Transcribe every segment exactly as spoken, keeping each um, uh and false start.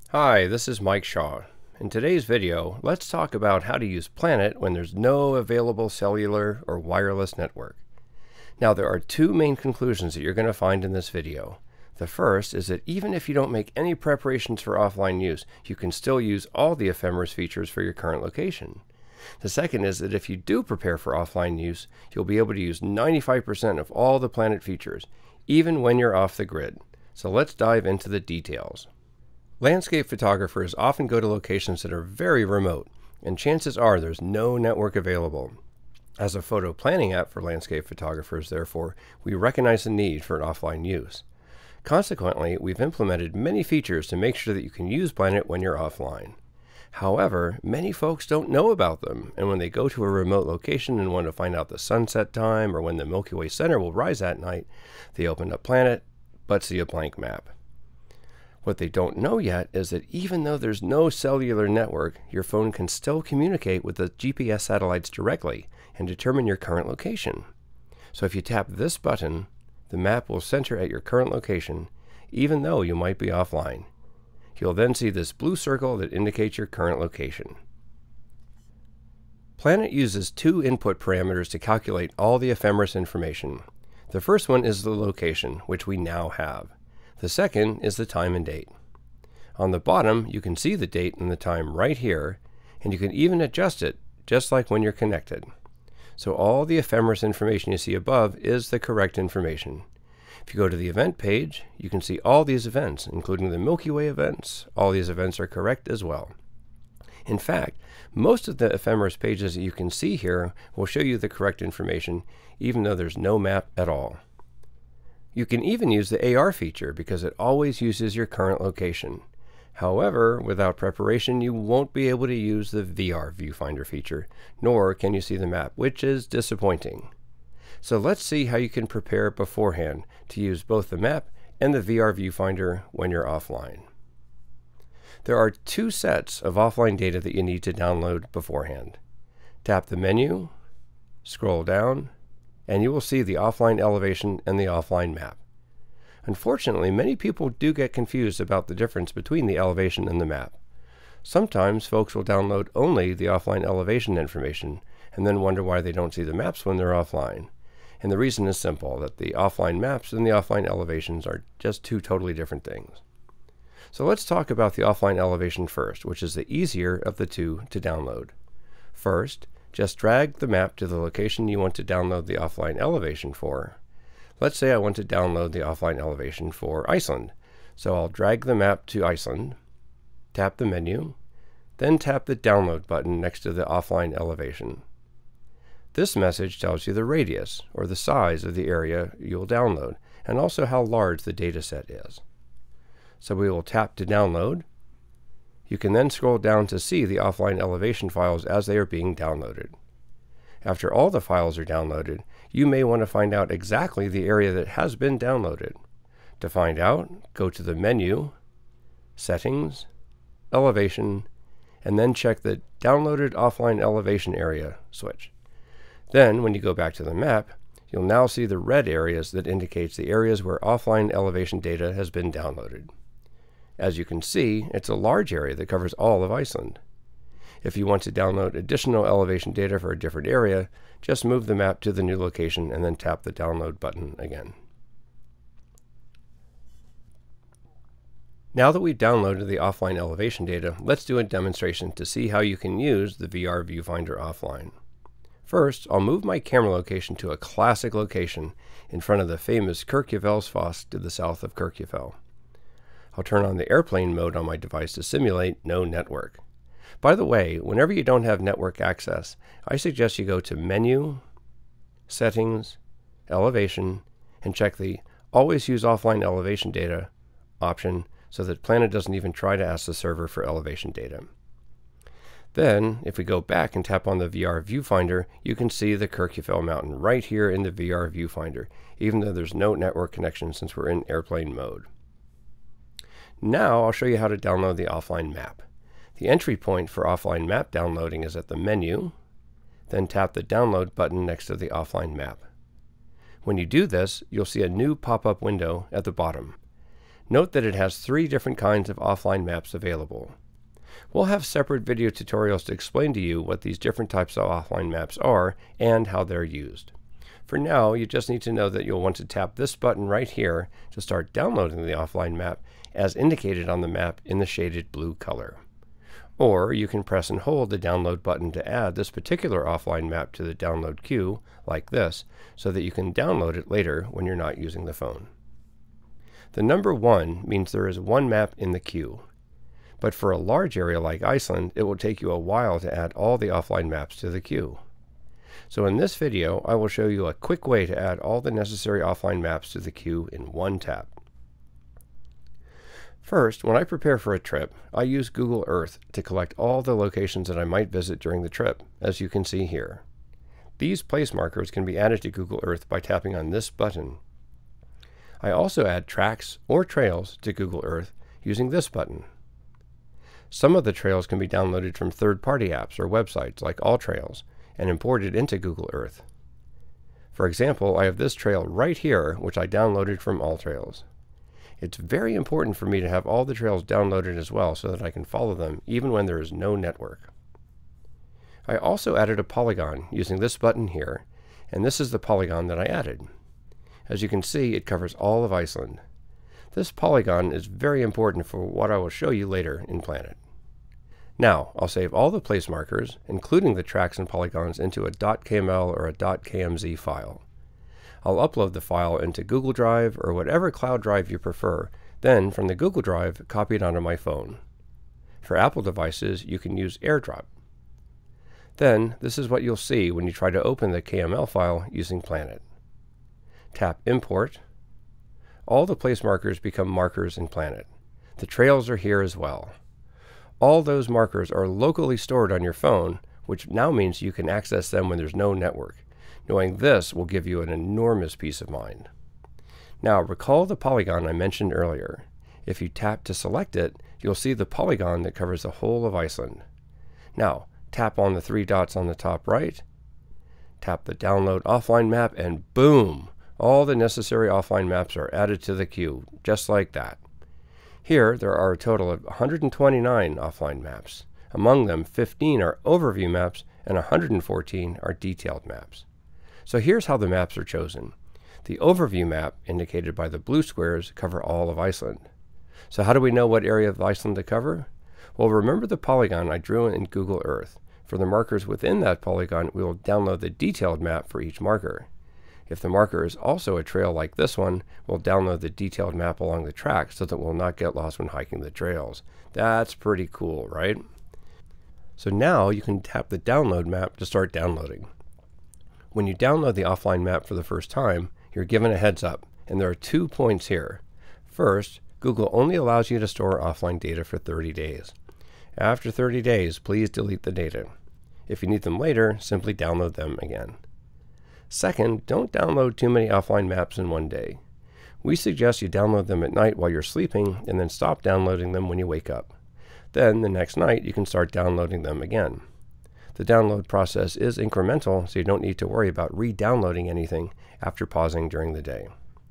Hi, this is Mike Shaw. In today's video, let's talk about how to use PlanIt when there's no available cellular or wireless network. Now, there are two main conclusions that you're going to find in this video. The first is that even if you don't make any preparations for offline use, you can still use all the ephemeris features for your current location. The second is that if you do prepare for offline use, you'll be able to use ninety-five percent of all the PlanIt features, even when you're off the grid. So let's dive into the details. Landscape photographers often go to locations that are very remote, and chances are there's no network available. As a photo planning app for landscape photographers, therefore, we recognize the need for an offline use. Consequently, we've implemented many features to make sure that you can use PlanIt when you're offline. However, many folks don't know about them, and when they go to a remote location and want to find out the sunset time or when the Milky Way center will rise at night, they open up PlanIt but see a blank map. What they don't know yet is that even though there's no cellular network, your phone can still communicate with the G P S satellites directly and determine your current location. So if you tap this button, the map will center at your current location, even though you might be offline. You'll then see this blue circle that indicates your current location. PlanIt uses two input parameters to calculate all the ephemeris information. The first one is the location, which we now have. The second is the time and date. On the bottom, you can see the date and the time right here, and you can even adjust it, just like when you're connected. So all the ephemeris information you see above is the correct information. If you go to the event page, you can see all these events, including the Milky Way events. All these events are correct as well. In fact, most of the ephemeris pages that you can see here will show you the correct information, even though there's no map at all. You can even use the A R feature because it always uses your current location. However, without preparation, you won't be able to use the V R viewfinder feature, nor can you see the map, which is disappointing. So let's see how you can prepare beforehand to use both the map and the V R viewfinder when you're offline. There are two sets of offline data that you need to download beforehand. Tap the menu, scroll down, and you will see the offline elevation and the offline map. Unfortunately, many people do get confused about the difference between the elevation and the map. Sometimes folks will download only the offline elevation information and then wonder why they don't see the maps when they're offline. And the reason is simple, that the offline maps and the offline elevations are just two totally different things. So let's talk about the offline elevation first, which is the easier of the two to download. First, just drag the map to the location you want to download the offline elevation for. Let's say I want to download the offline elevation for Iceland. So I'll drag the map to Iceland, tap the menu, then tap the download button next to the offline elevation. This message tells you the radius, or the size of the area you'll download, and also how large the data set is. So we will tap to download. You can then scroll down to see the offline elevation files as they are being downloaded. After all the files are downloaded, you may want to find out exactly the area that has been downloaded. To find out, go to the menu, Settings, Elevation, and then check the Downloaded Offline Elevation Area switch. Then, when you go back to the map, you'll now see the red areas that indicates the areas where offline elevation data has been downloaded. As you can see, it's a large area that covers all of Iceland. If you want to download additional elevation data for a different area, just move the map to the new location and then tap the download button again. Now that we've downloaded the offline elevation data, let's do a demonstration to see how you can use the V R viewfinder offline. First, I'll move my camera location to a classic location in front of the famous Kirkjuvelsfoss to the south of Kirkjufell. I'll turn on the airplane mode on my device to simulate no network. By the way, whenever you don't have network access, I suggest you go to Menu, Settings, Elevation, and check the Always Use Offline Elevation Data option so that PlanIt doesn't even try to ask the server for elevation data. Then, if we go back and tap on the V R viewfinder, you can see the Kirkjufell mountain right here in the V R viewfinder, even though there's no network connection since we're in airplane mode. Now I'll show you how to download the offline map. The entry point for offline map downloading is at the menu, then tap the download button next to the offline map. When you do this, you'll see a new pop-up window at the bottom. Note that it has three different kinds of offline maps available. We'll have separate video tutorials to explain to you what these different types of offline maps are and how they're used. For now, you just need to know that you'll want to tap this button right here to start downloading the offline map as indicated on the map in the shaded blue color. Or you can press and hold the download button to add this particular offline map to the download queue, like this, so that you can download it later when you're not using the phone. The number one means there is one map in the queue. But for a large area like Iceland, it will take you a while to add all the offline maps to the queue. So in this video, I will show you a quick way to add all the necessary offline maps to the queue in one tap. First, when I prepare for a trip, I use Google Earth to collect all the locations that I might visit during the trip, as you can see here. These place markers can be added to Google Earth by tapping on this button. I also add tracks or trails to Google Earth using this button. Some of the trails can be downloaded from third-party apps or websites like AllTrails and imported into Google Earth. For example, I have this trail right here, which I downloaded from AllTrails. It's very important for me to have all the trails downloaded as well so that I can follow them even when there is no network. I also added a polygon using this button here, and this is the polygon that I added. As you can see, it covers all of Iceland. This polygon is very important for what I will show you later in PlanIt. Now, I'll save all the place markers, including the tracks and polygons, into a .kml or a .kmz file. I'll upload the file into Google Drive or whatever cloud drive you prefer, then from the Google Drive, copy it onto my phone. For Apple devices, you can use AirDrop. Then, this is what you'll see when you try to open the K M L file using PlanIt. Tap Import. All the place markers become markers in PlanIt. The trails are here as well. All those markers are locally stored on your phone, which now means you can access them when there's no network. Knowing this will give you an enormous peace of mind. Now, recall the polygon I mentioned earlier. If you tap to select it, you'll see the polygon that covers the whole of Iceland. Now, tap on the three dots on the top right, tap the Download Offline Map, and boom! All the necessary offline maps are added to the queue, just like that. Here, there are a total of one hundred twenty-nine offline maps. Among them, fifteen are overview maps, and one hundred fourteen are detailed maps. So here's how the maps are chosen. The overview map, indicated by the blue squares, cover all of Iceland. So how do we know what area of Iceland to cover? Well, remember the polygon I drew in Google Earth. For the markers within that polygon, we will download the detailed map for each marker. If the marker is also a trail like this one, we'll download the detailed map along the track so that we'll not get lost when hiking the trails. That's pretty cool, right? So now you can tap the download map to start downloading. When you download the offline map for the first time, you're given a heads up, and there are two points here. First, Google only allows you to store offline data for thirty days. After thirty days, please delete the data. If you need them later, simply download them again. Second, don't download too many offline maps in one day. We suggest you download them at night while you're sleeping and then stop downloading them when you wake up. Then, the next night, you can start downloading them again. The download process is incremental, so you don't need to worry about re-downloading anything after pausing during the day.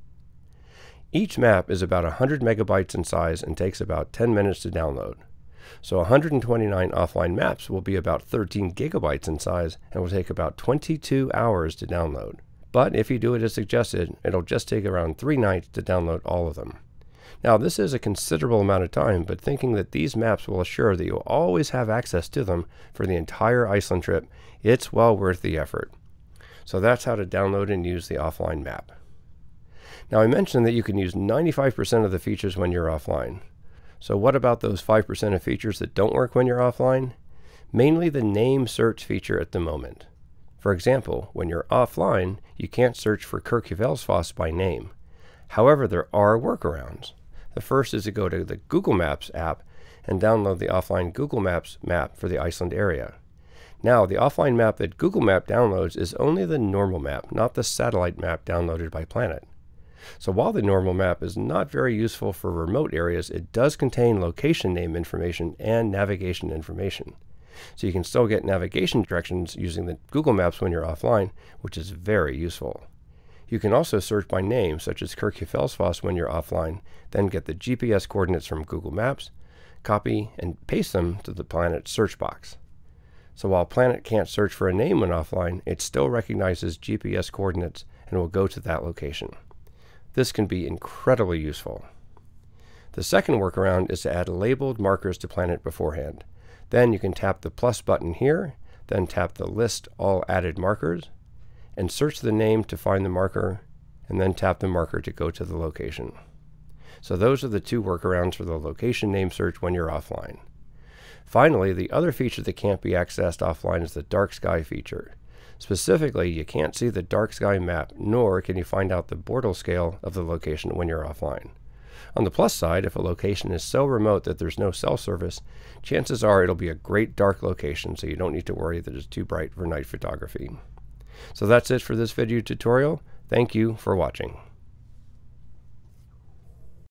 Each map is about one hundred megabytes in size and takes about ten minutes to download. So one hundred twenty-nine offline maps will be about thirteen gigabytes in size and will take about twenty-two hours to download. But if you do it as suggested, it'll just take around three nights to download all of them. Now, this is a considerable amount of time, but thinking that these maps will assure that you'll always have access to them for the entire Iceland trip, it's well worth the effort. So that's how to download and use the offline map. Now, I mentioned that you can use ninety-five percent of the features when you're offline. So what about those five percent of features that don't work when you're offline? Mainly the name search feature at the moment. For example, when you're offline, you can't search for Kirkjuvelsfoss by name. However, there are workarounds. The first is to go to the Google Maps app and download the offline Google Maps map for the Iceland area. Now, the offline map that Google Map downloads is only the normal map, not the satellite map downloaded by PlanIt. So while the normal map is not very useful for remote areas, it does contain location name information and navigation information. So you can still get navigation directions using the Google Maps when you're offline, which is very useful. You can also search by name, such as Kirkjufellsfoss when you're offline, then get the G P S coordinates from Google Maps, copy and paste them to the PlanIt search box. So while PlanIt can't search for a name when offline, it still recognizes G P S coordinates and will go to that location. This can be incredibly useful. The second workaround is to add labeled markers to PlanIt beforehand. Then you can tap the plus button here, then tap the List All Added Markers, and search the name to find the marker, and then tap the marker to go to the location. So those are the two workarounds for the location name search when you're offline. Finally, the other feature that can't be accessed offline is the dark sky feature. Specifically, you can't see the dark sky map, nor can you find out the Bortle scale of the location when you're offline. On the plus side, if a location is so remote that there's no cell service, chances are it'll be a great dark location, so you don't need to worry that it's too bright for night photography. So that's it for this video tutorial. Thank you for watching.